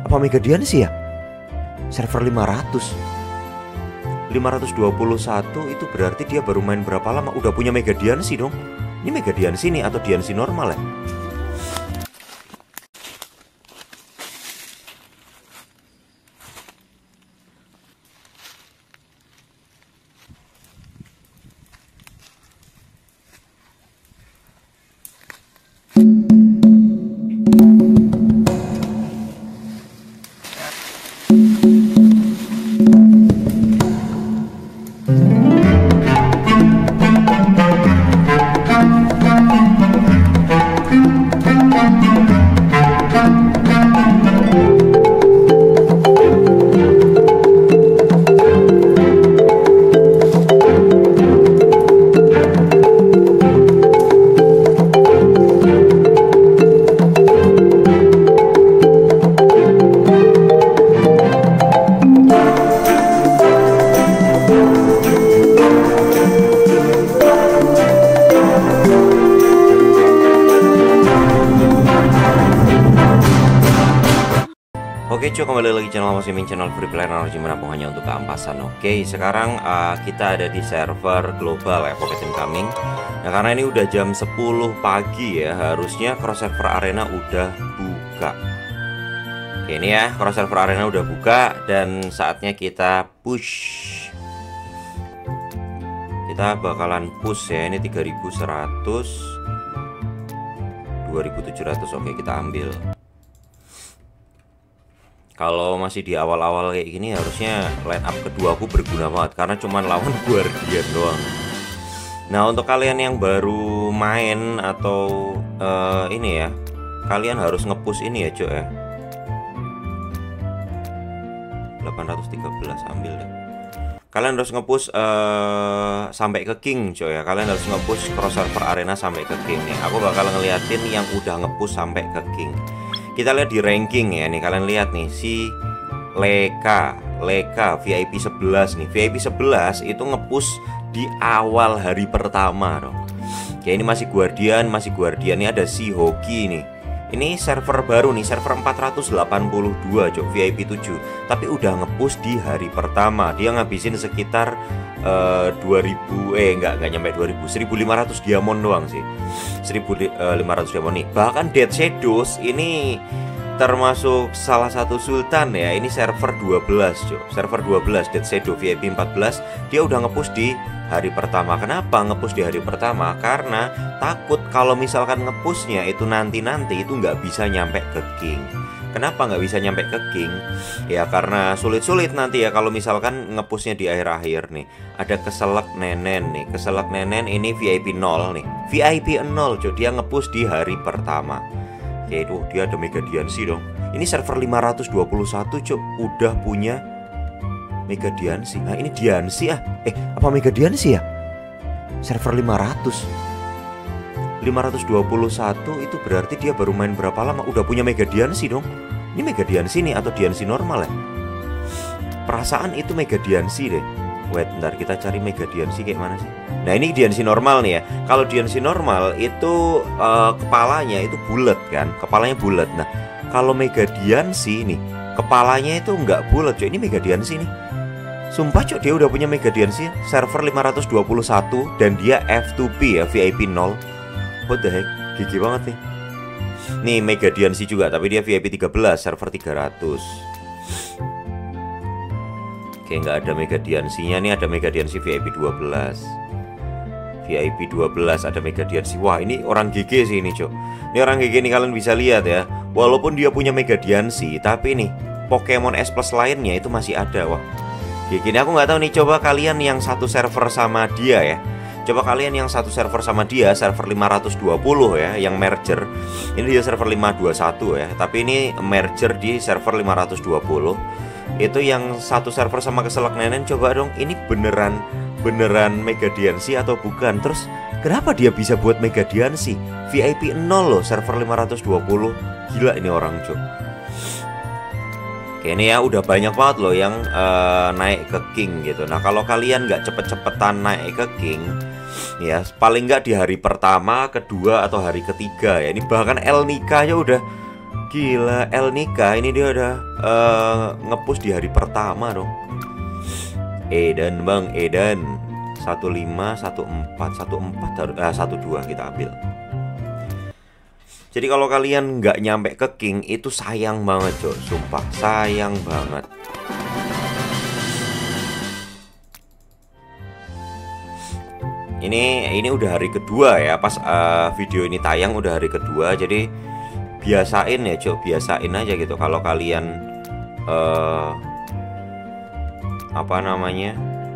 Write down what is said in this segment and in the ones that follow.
apa Megadian sih ya? Server 521 itu berarti dia baru main berapa lama udah punya Megadian sih dong. Ini Megadian sini atau Diansi normal ya? Oke cuy, kembali lagi channel Mas Gaming, channel free player energi menampung hanya untuk keampasan. Oke, sekarang kita ada di server global ya, Pocket Incoming. Nah karena ini udah jam 10 pagi ya, harusnya cross server arena udah buka. Oke ini ya, cross server arena udah buka dan saatnya kita push. Kita bakalan push ya, ini 3100 2700. Oke kita ambil. Kalau masih di awal-awal kayak gini harusnya line up kedua aku berguna banget karena cuman lawan Guardian doang. Nah untuk kalian yang baru main atau ini ya, kalian harus nge-push ini ya cuy ya. 813 ambil deh. Kalian harus nge-push sampai ke King cuy ya. Kalian harus nge-push cross server arena sampai ke King nih. Aku bakal ngeliatin yang udah nge-push sampai ke King. Kita lihat di ranking ya nih, kalian lihat nih si Leka VIP 11 nih. VIP 11 itu nge-push di awal hari pertama dong. Oke, ini masih Guardian nih, ada si Hoki nih. Ini server baru nih, server 482 cok, VIP 7. Tapi udah nge-push di hari pertama. Dia ngabisin sekitar 2000 enggak nyampe 2000, 1500 diamond doang sih. 1500 diamond nih. Bahkan Dead Shadows ini termasuk salah satu sultan ya. Ini server 12 cok, server 12 Dead Shadow VIP 14. Dia udah nge-push di hari pertama. Kenapa nge-push di hari pertama? Karena takut kalau misalkan nge-pushnya itu nanti itu nggak bisa nyampe ke King. Kenapa nggak bisa nyampe ke King? Ya karena sulit-sulit nanti ya kalau misalkan nge-pushnya di akhir-akhir nih. Ada Keselak Nenen nih, Keselak Nenen ini VIP 0 nih, VIP 0 cuy, dia nge-push di hari pertama. Oke, dia ada Megadian sih dong. Ini server 521 cuy, udah punya Megadian sih. Nah ini Diansi apa Megadian sih ya? Server 521 itu berarti dia baru main berapa lama udah punya Megadian sih dong. Ini Megadian sini atau Diansi normal ya? Perasaan itu Megadian sih deh. Wait, bentar kita cari Megadian sih kayak mana sih? Nah ini Diansi normal nih ya. Kalau Diansi normal itu kepalanya itu bulat kan, kepalanya bulat. Nah kalau Megadian sih nih kepalanya itu nggak bulat cuy. Ini Megadian sih nih. Sumpah cok, dia udah punya Megadian sih, server 521 dan dia F2P ya, VIP 0. What the heck, gigi banget nih. Nih Megadian sih juga, tapi dia VIP 13, server 300. Oke, nggak ada Megadian sih-nya nih, ada Megadian sih VIP 12. VIP 12 ada Megadian sih. Wah, ini orang GG sih ini, cok. Ini orang GG nih, kalian bisa lihat ya. Walaupun dia punya Megadian sih, tapi nih Pokemon S Plus lainnya itu masih ada. Wah. Gini aku nggak tahu nih, coba kalian yang satu server sama dia ya. Coba kalian yang satu server sama dia, server 520 ya, yang merger. Ini dia server 521 ya, tapi ini merger di server 520. Itu yang satu server sama Keselak Nenen, coba dong, ini beneran Megadian sih atau bukan? Terus kenapa dia bisa buat Megadian sih? VIP 0 loh, server 520. Gila ini orang, cuk. Oke, ini ya udah banyak banget loh yang naik ke King gitu. Nah kalau kalian nggak cepet-cepetan naik ke King ya, paling nggak di hari pertama, kedua atau hari ketiga ya. Ini bahkan El Nika aja udah Gila, El Nika ini dia udah nge-push di hari pertama dong. Eden Bang, Eden 15, 14, 12 kita ambil. Jadi kalau kalian nggak nyampe ke king itu sayang banget cok, sumpah sayang banget. Ini udah hari kedua ya, pas video ini tayang udah hari kedua. Jadi biasain ya cok, biasain aja gitu. Kalau kalian apa namanya,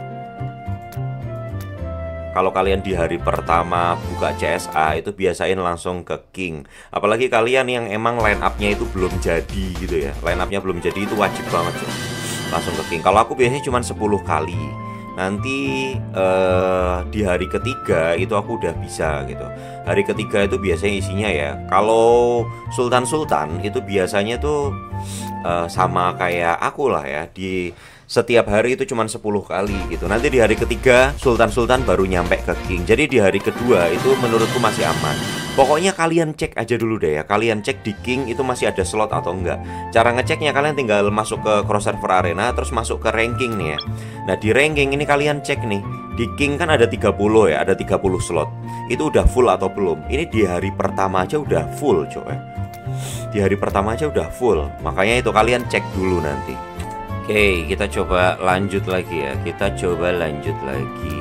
kalau kalian di hari pertama buka CSA itu biasain langsung ke king. Apalagi kalian yang emang line up-nya itu belum jadi gitu ya, line up-nya belum jadi itu wajib banget cok, langsung ke king. Kalau aku biasanya cuma 10 kali. Nanti di hari ketiga itu aku udah bisa gitu. Hari ketiga itu biasanya isinya ya, kalau Sultan-Sultan itu biasanya tuh sama kayak aku lah ya, di setiap hari itu cuma 10 kali gitu. Nanti di hari ketiga Sultan-Sultan baru nyampe ke king. Jadi di hari kedua itu menurutku masih aman. Pokoknya kalian cek aja dulu deh ya, kalian cek di king itu masih ada slot atau enggak. Cara ngeceknya kalian tinggal masuk ke Crosserver Arena, terus masuk ke ranking nih ya. Nah di ranking ini kalian cek nih, di king kan ada 30 ya, ada 30 slot. Itu udah full atau belum. Ini di hari pertama aja udah full coy. Di hari pertama aja udah full. Makanya itu kalian cek dulu nanti. Oke, kita coba lanjut lagi ya. Kita coba lanjut lagi.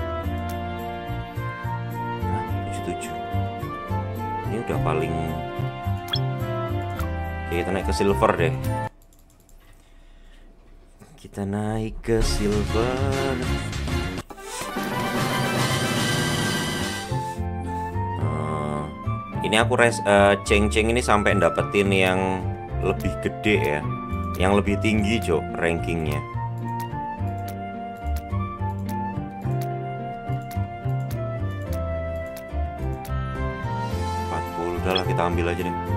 77. Ini udah paling. Oke, kita naik ke silver deh. Kita naik ke silver. Ini aku ceng-ceng ini sampai dapetin yang lebih gede ya, yang lebih tinggi cok rankingnya. 40 udah lah, kita ambil aja deh.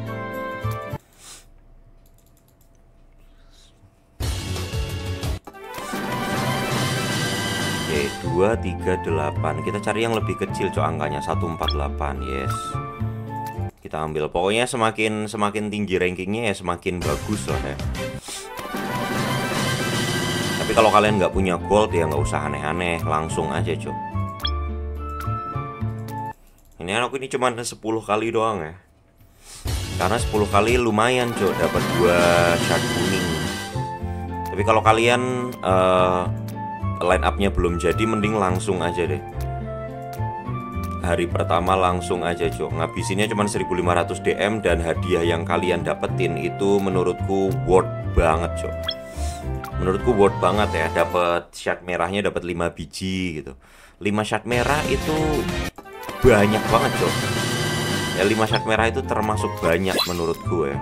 Oke, 238. Kita cari yang lebih kecil cok, angkanya 148. Yes, kita ambil. Pokoknya semakin tinggi rankingnya ya semakin bagus lah ya. Tapi kalau kalian nggak punya gold ya nggak usah aneh-aneh, langsung aja cok. Ini aku ini cuma 10 kali doang ya, karena 10 kali lumayan cok, dapat 2 shard kuning. Tapi kalau kalian line up-nya belum jadi, mending langsung aja deh. Hari pertama langsung aja cok, ngabisinnya cuma 1500 DM dan hadiah yang kalian dapetin itu menurutku worth banget cok. Menurutku worth banget ya, dapat shard merahnya dapat 5 biji gitu. 5 shard merah itu banyak banget cok. Ya 5 shard merah itu termasuk banyak menurutku ya.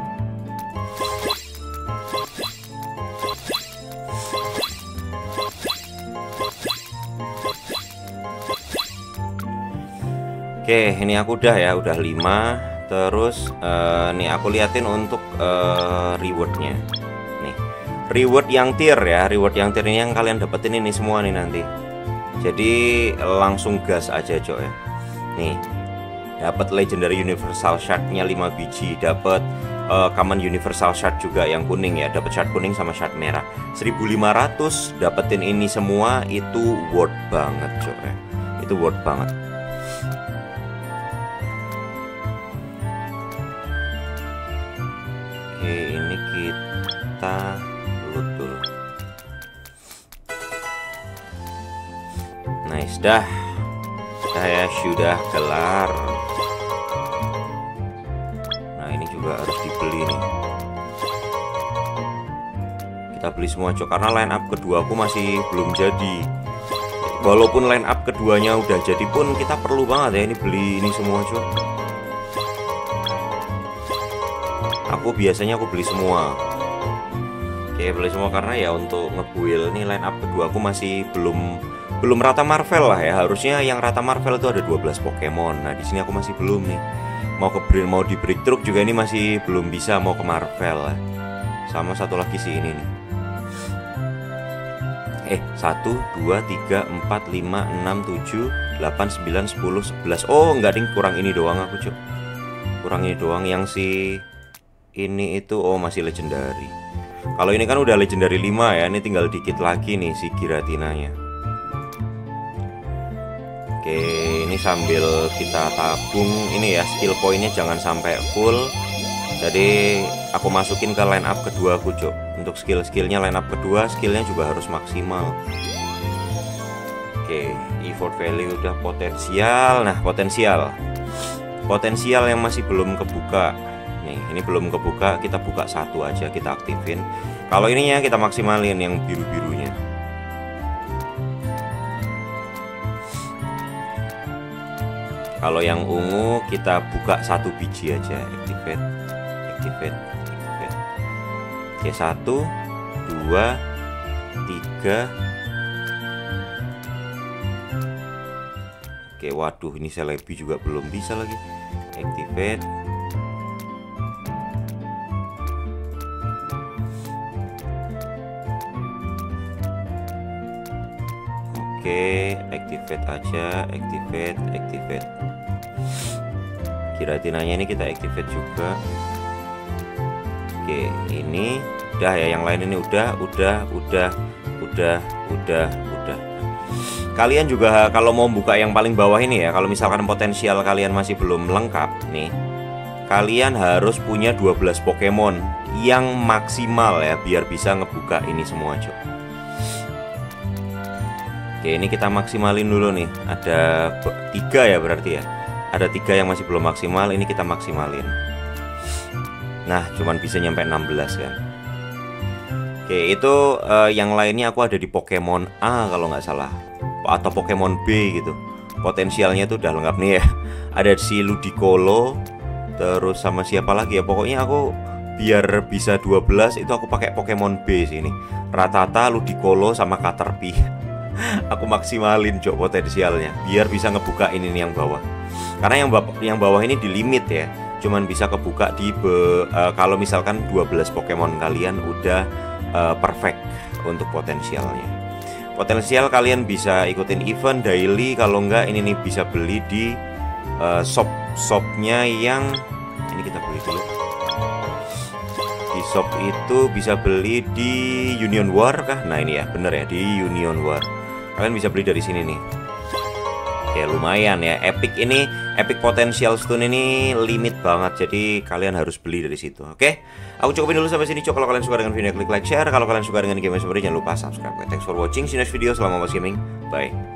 Oke, ini aku udah ya, udah 5. Terus nih aku liatin untuk rewardnya. Nih, reward yang tier ya, reward yang tier ini yang kalian dapetin ini semua nih nanti. Jadi langsung gas aja cok ya. Nih, dapat legendary universal shard-nya 5 biji, dapat common universal shard juga yang kuning ya, dapat shard kuning sama shard merah. 1500 dapetin ini semua itu worth banget cok ya. Itu worth banget. Oke, ini kita loot dulu. Nice dah. Saya sudah kelar. Nah, ini juga harus dibeli nih. Kita beli semua cok, karena line up kedua aku masih belum jadi. Walaupun line up keduanya udah jadi pun kita perlu banget ya ini beli ini semua cok. Biasanya aku beli semua. Oke, beli semua karena ya untuk ngebuild nih line up kedua aku masih belum rata Marvel lah ya. Harusnya yang rata Marvel itu ada 12 Pokemon. Nah, di sini aku masih belum nih. Mau di Breakthrough juga ini masih belum bisa, mau ke Marvel lah. Sama satu lagi sih ini nih. 1 2 3 4 5 6 7 8 9 10 11. Oh, enggak ding, kurang ini doang aku, Cuk. Kurang ini doang yang si ini itu masih legendary. Kalau ini kan udah legendary 5 ya, ini tinggal dikit lagi nih si Giratinanya. Oke, ini sambil kita tabung ini ya, skill pointnya jangan sampai full. Jadi aku masukin ke line up kedua aku, Cok. Untuk skill-skillnya line up kedua, skillnya juga harus maksimal. Oke, effort value udah potensial. Nah, potensial yang masih belum kebuka. Nih, ini belum kebuka, kita buka satu aja, kita aktifin. Kalau ininya kita maksimalin yang biru-birunya. Kalau yang ungu kita buka satu biji aja, activate. Oke, 1, 2, 3. Oke, waduh, ini Celebi juga belum bisa lagi. Activate. Oke, activate aja, activate. Giratinanya ini kita activate juga. Oke, ini udah ya, yang lain ini udah. Kalian juga kalau mau buka yang paling bawah ini ya, kalau misalkan potensial kalian masih belum lengkap nih, kalian harus punya 12 Pokemon yang maksimal ya, biar bisa ngebuka ini semua, Cok. Oke, ini kita maksimalin dulu nih. Ada 3 ya berarti ya. Ada 3 yang masih belum maksimal, ini kita maksimalin. Nah, cuman bisa nyampe 16 kan. Oke, itu yang lainnya aku ada di Pokemon A kalau nggak salah, atau Pokemon B gitu. Potensialnya tuh udah lengkap nih ya. Ada si Ludicolo, terus sama siapa lagi ya. Pokoknya aku biar bisa 12 itu aku pakai Pokemon B sini. Rattata, Ludicolo sama Caterpie. Aku maksimalin, Cok, potensialnya biar bisa ngebuka ini nih yang bawah. Karena yang bawah ini di limit ya. Cuman bisa kebuka di kalau misalkan 12 Pokemon kalian udah perfect untuk potensialnya. Potensial kalian bisa ikutin event daily, kalau enggak ini nih bisa beli di shopnya yang ini kita beli dulu. Di shop itu bisa beli di Union War kah? Nah ini ya, bener ya, di Union War. Kalian bisa beli dari sini nih. Ya lumayan ya, Epic Potential Stone ini limit banget, jadi kalian harus beli dari situ. Oke, aku cukupin dulu sampai sini, Cok. Kalau kalian suka dengan video, klik like, share. Kalau kalian suka dengan game seperti, jangan lupa subscribe. Thanks for watching, see you next video. Selamat gaming, bye.